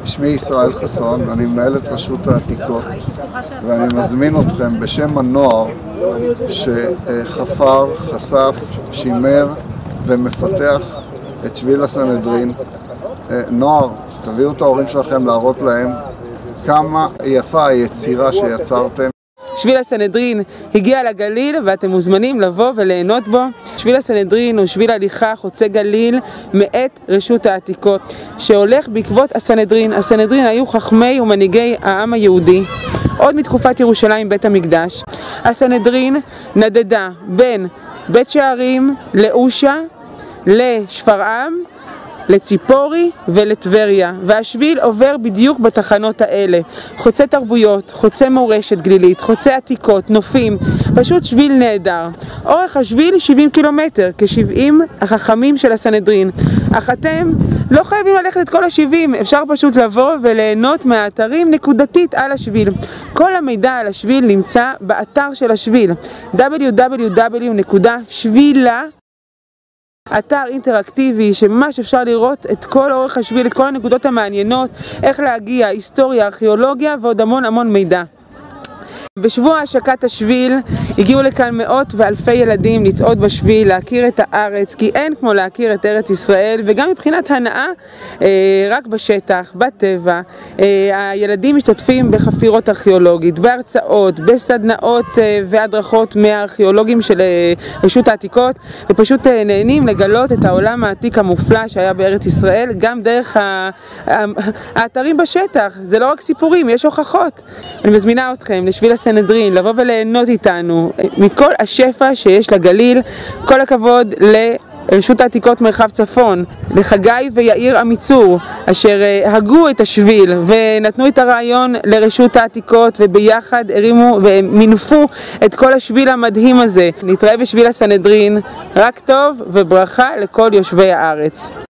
שמי ישראל חסון, אני מנהל את רשות העתיקות ואני מזמין אתכם בשם הנוער שחפר, חשף, שימר ומפתח את שביל הסנהדרין. נוער, תביאו את ההורים שלכם להראות להם כמה יפה היצירה שיצרתם. שביל הסנהדרין הגיע לגליל ואתם מוזמנים לבוא וליהנות בו. שביל הסנהדרין הוא שביל הליכה חוצה גליל מאת רשות העתיקות שהולך בעקבות הסנהדרין. הסנהדרין היו חכמי ומנהיגי העם היהודי עוד מתקופת ירושלים בית המקדש. הסנהדרין נדדה בין בית שערים לאושה לשפרעם לציפורי ולטבריה, והשביל עובר בדיוק בתחנות האלה. חוצה תרבויות, חוצה מורשת גלילית, חוצה עתיקות, נופים, פשוט שביל נהדר. אורך השביל 70 קילומטר, כ-70 החכמים של הסנהדרין. אך אתם לא חייבים ללכת את כל ה-70, אפשר פשוט לבוא וליהנות מהאתרים נקודתית על השביל. כל המידע על השביל נמצא באתר של השביל, www.shvila, אתר אינטראקטיבי שממש אפשר לראות את כל אורך השביל, את כל הנקודות המעניינות, איך להגיע, היסטוריה, ארכיאולוגיה ועוד המון מידע. בשבוע השקת השביל הגיעו לכאן מאות ואלפי ילדים לצעוד בשביל, להכיר את הארץ, כי אין כמו להכיר את ארץ ישראל, וגם מבחינת הנאה רק בשטח, בטבע. הילדים משתתפים בחפירות ארכיאולוגית, בהרצאות, בסדנאות והדרכות מהארכיאולוגים של רשות העתיקות, ופשוט נהנים לגלות את העולם העתיק המופלא שהיה בארץ ישראל, גם דרך האתרים בשטח. זה לא רק סיפורים, יש הוכחות. אני מזמינה אתכם לשביל הסנהדרין, לבוא וליהנות איתנו מכל השפע שיש לגליל. כל הכבוד לרשות העתיקות מרחב צפון, לחגי ויאיר עמיצור, אשר הגו את השביל ונתנו את הרעיון לרשות העתיקות, וביחד הרימו ומינפו את כל השביל המדהים הזה. נתראה בשביל הסנהדרין, רק טוב וברכה לכל יושבי הארץ.